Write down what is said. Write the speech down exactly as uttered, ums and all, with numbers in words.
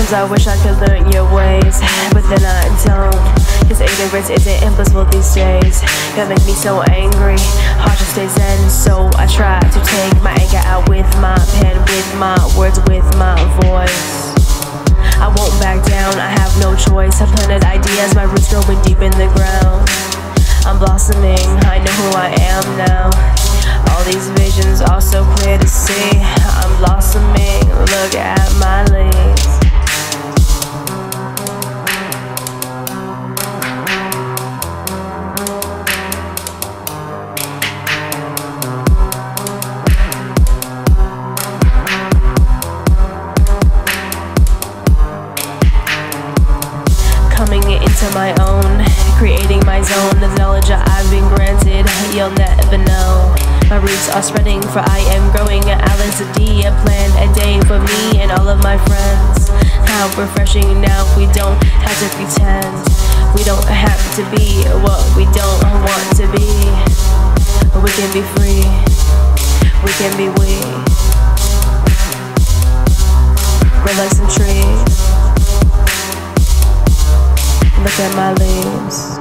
Sometimes I wish I could learn your ways, but then I don't. Cause ignorance isn't impossible these days. You make me so angry, hard to stay zen. So I try to take my anger out with my pen, with my words, with my voice. I won't back down, I have no choice. I planted ideas, my roots growing deep in the ground. I'm blossoming, I know who I am now. All these visions are so clear to see. I'm blossoming, look at my leaves. Coming into my own, creating my zone. The knowledge that I've been granted, you'll never know. My roots are spreading, for I am growing. Alice D, a plan, a day for me and all of my friends. How refreshing now, we don't have to pretend. We don't have to be what we don't want to be. We can be free, we can be we. We're like some trees. Look at my leaves.